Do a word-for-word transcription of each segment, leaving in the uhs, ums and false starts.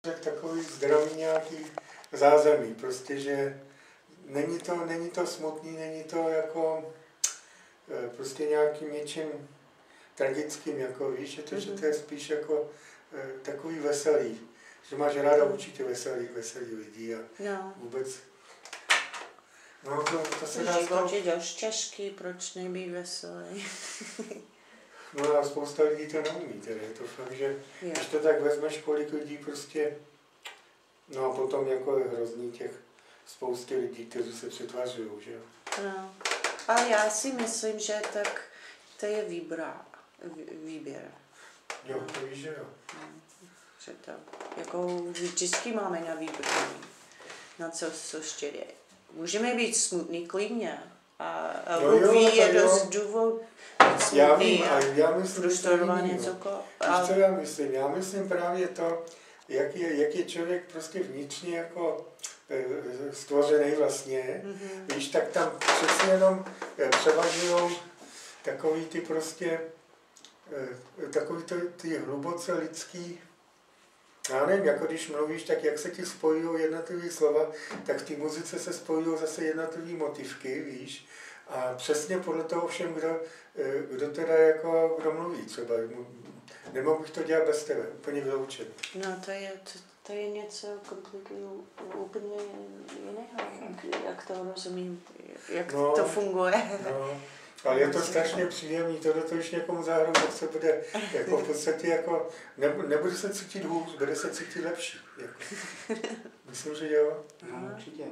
takový zdravý nějaký zázemí, prostě, že není to, není to smutný, není to jako prostě nějakým něčím tragickým, jako víš, že to, mm-hmm. že to je spíš jako takový veselý, že máš ráda určitě veselý, veselý lidi a no. vůbec. No, to, to se dá život je dost těžký, proč nebýt veselý? No a spousta lidí to neumí, tedy je to fakt, že jo. Když to tak vezmeš, kolik lidí prostě, no a potom jako je hrozný těch spousty lidí, kteří se přetvařují, že jo. No, ale já si myslím, že tak to je výbra, výběr. Jo, to víš, že jo. No, že to, jako vždycky máme na výbrání, na co, co štědě. Můžeme být smutný klidně a, a no jo, ví je jo. dost důvod smutný já vím, a já myslím, frustrovaný cokoliv. Víš, co já myslím? Já myslím právě to, jak je, jak je člověk prostě vnitřně jako e, stvořený vlastně, mm-hmm. víš, tak tam přesně jenom e, převažujou takový ty prostě, e, takový ty, ty hluboce lidský, já nevím, jako když mluvíš, tak jak se ti spojují jednotlivé slova, tak v té muzice se spojují zase jednotlivé motivky, víš, a přesně podle toho všem, kdo, kdo teda jako, kdo mluví třeba. Nemohl bych to dělat bez tebe, úplně vyloučen. No to je, to, to je něco kompletně úplně jiného, jak to rozumím, jak no, to funguje. No, ale je to strašně příjemný, tohle to, když někomu zahrou, tak se bude jako v podstatě jako, nebude, nebude se cítit hůř, bude se cítit lepší. Jako. Myslím, že jo. No, určitě.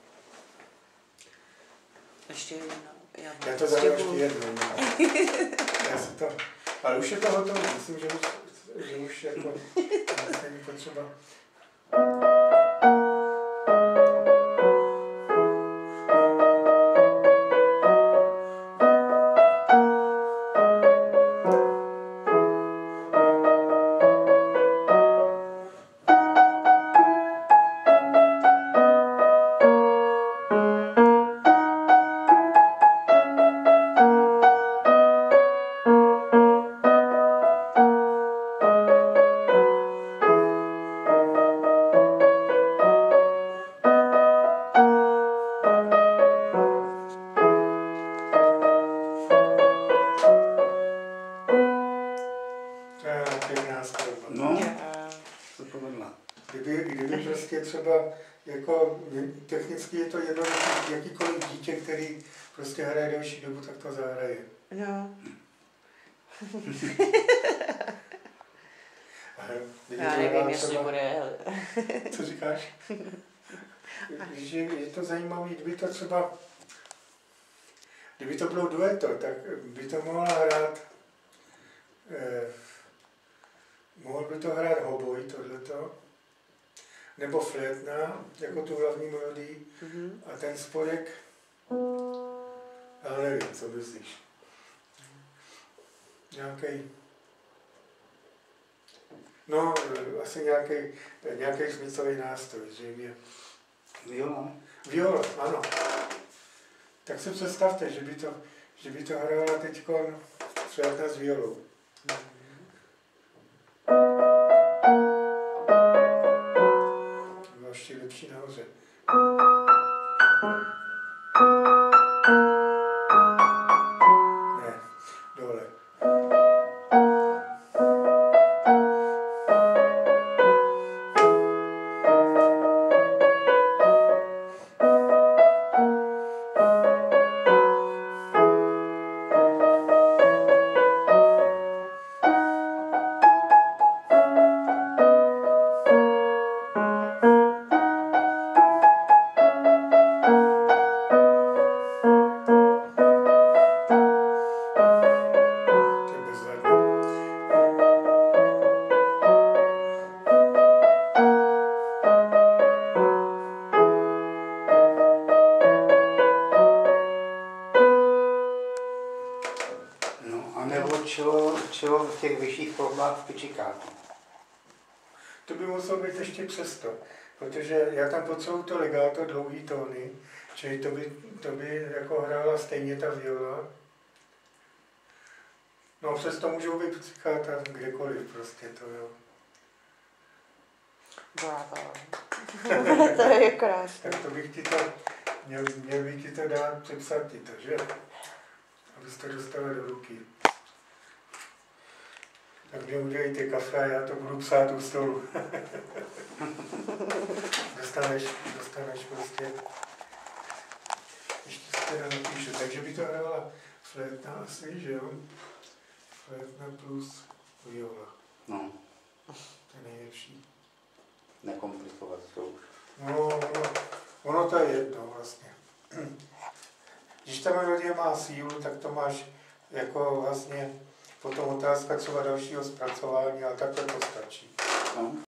Ještě jednou. Já, já to zahraju ještě jednou. Já si to, ale už je to hotové, myslím, že už, že už jako není potřeba. No, to povedla. Kdyby, kdyby prostě třeba, jako technicky je to jednoduché, jakýkoliv dítě, který prostě hraje delší dobu, tak to zahraje. No. Já nevím, jestli bude... Co říkáš? Že je to zajímavé, kdyby to třeba, kdyby to bylo dueto, tak by to mohla hrát, eh, mohl by to hrát hoboj, tohleto, nebo flétna, jako tu hlavní melodii, mm-hmm. a ten spodek, ale nevím, co myslíš. Nějaký, no, asi nějaký, nějaký smyslový nástroj, zřejmě. Viola. Viola, ano. Tak si představte, že by to, že by to hrála teďkon flétna s violou. Bylo ještě lepší nahoře. Ne, dole. Čeho v těch vyšších formách v pičikátu. To by muselo být ještě přesto, protože já tam potřebuji to legato, dlouhý tóny, čili to by, to by jako hrála stejně ta viola. No přesto můžou být picikáta kdekoliv prostě to, jo. Bravo. To je krásné. Tak to bych ti to, měl, měl bych ti to dát, přepsat ti to, že? Abys to dostala do ruky. Tak mě udělejte kafe a já to budu psát u stolu. dostaneš, dostaneš prostě. Ještě si teda napíšu. Takže by to hrála flétna asi, že jo? Flétna plus viola. No. To je nejlepší. Nekomplikovat to už. No, ono, ono to je jedno vlastně. Když ta melodie má sílu, tak to máš jako vlastně potom otázka třeba dalšího zpracování, ale takhle to stačí. No.